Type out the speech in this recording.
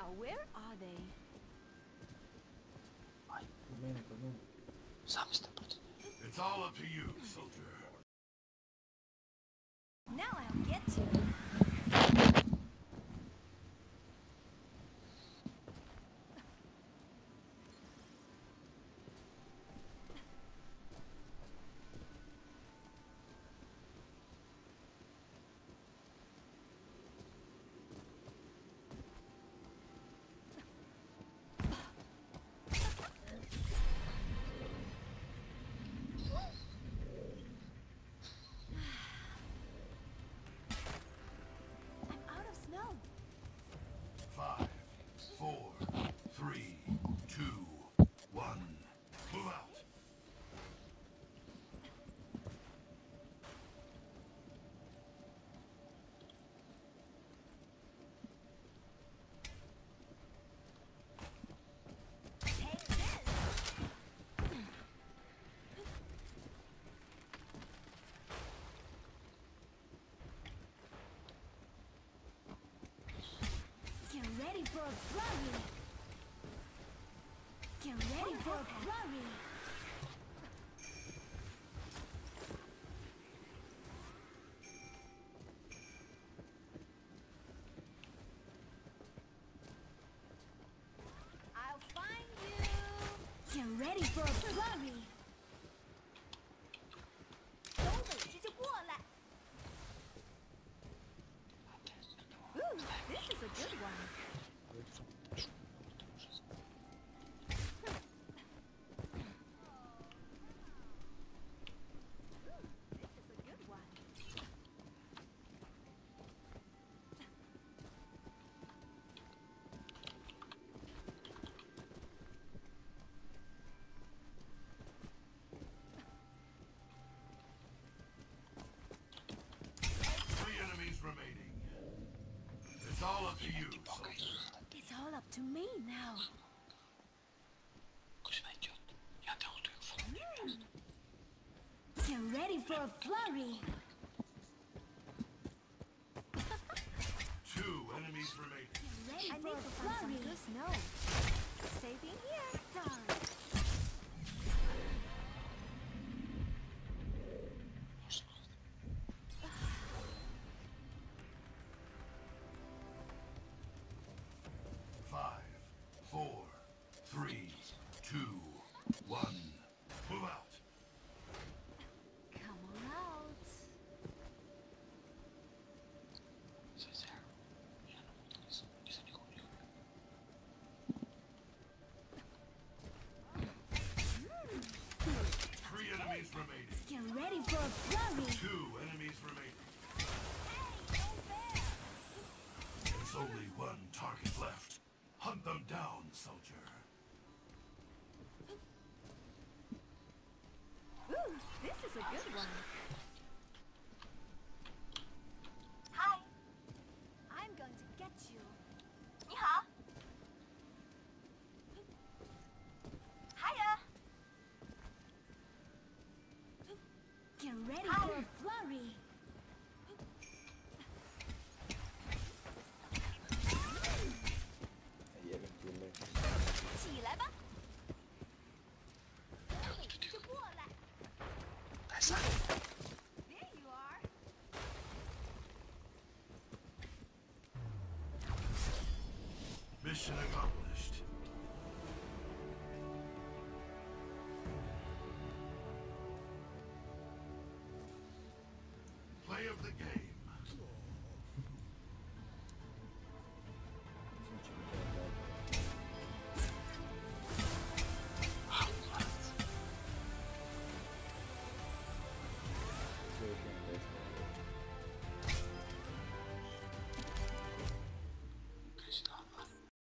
Now, where are they? It's all up to you, soldier. Now I'll get you. I'm out of snow. 5, 4, 3, 2, 1. Move out. Take this. 'Get ready for a flurry! Get ready for a flurry! I'll find you! Get ready for a flurry! 有本事就过来! Ooh, this is a good one. This is a good one. Three enemies remaining. It's all up to you, soldier. It's all up to me now. Get ready for a flurry. 2 enemies remaining. Get ready for a flurry. Good snow. Safe in here. Done. Five, 4, 3, 2, 1. Move out. Come on out. Three enemies remaining. Get ready for a flurry. 2 enemies remaining. There's only one target left. Hunt them down, soldier. Ooh, this is a good one. Hi， I'm going to get you. 你好。Hiya， Get ready for a flurry. 起来吧。 就过来。There you are. Mission accomplished. Play of the game.